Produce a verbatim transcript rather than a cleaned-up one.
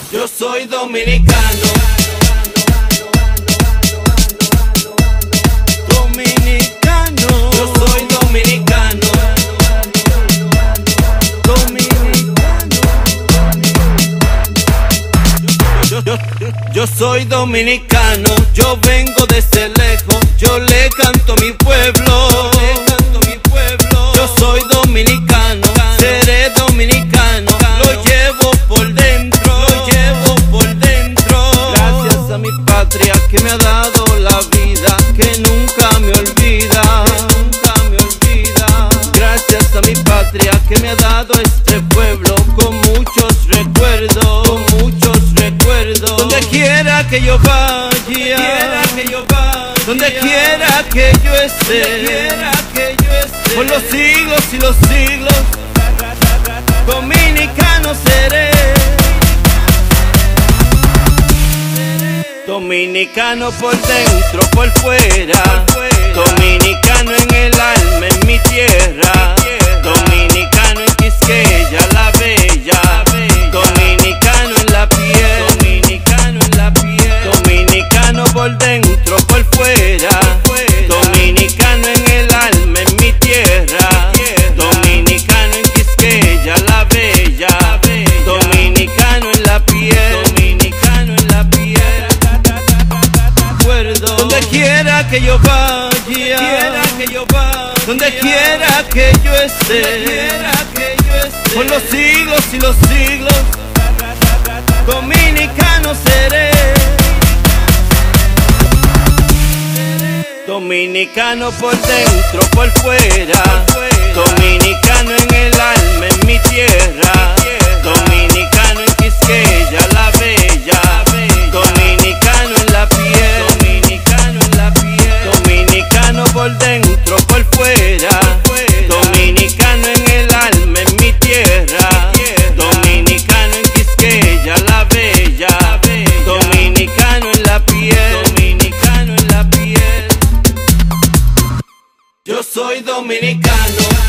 Yo soy dominicano. Dominicano. Yo soy dominicano. Dominicano. Yo, yo, yo, yo soy dominicano. Yo vengo desde lejos. Yo le canto a mi pueblo. Yo soy dominicano. Seré dominicano. Lo llevo por dentro. Lo llevo por dentro. Gracias a mi patria que me ha dado la vida, que nunca me olvida, que nunca me olvida. Gracias a mi patria que me ha dado este pueblo con muchos recuerdos, con muchos recuerdos. Donde quiera que yo vaya, quiera que yo vaya, donde quiera que yo esté, donde quiera que yo esté, por los siglos y los siglos, dominicano seré. Dominicano por dentro, por fuera, dominicano en el alma, en mi tierra, dominicano en Quisqueya, la bella, dominicano en la piel, dominicano en la piel, dominicano por dentro, por fuera, dominicano en el alma, en mi tierra, dominicano en Quisqueya, la bella, dominicano en la piel, dominicano en la piel. Donde quiera que yo vaya, quiera que yo vaya, donde quiera que yo esté, quiera que yo esté, por los siglos y los siglos, dominicano seré. Dominicano por dentro, por fuera, dominicano en el alma, en mi tierra, dominicano en Quisqueya, la bella, dominicano en la piel, dominicano en la piel, dominicano por dentro, por fuera, dominicano en el alma, en mi tierra, dominicano en Quisqueya, la bella, dominicano en la piel, dominicano en la piel. Yo soy dominicano.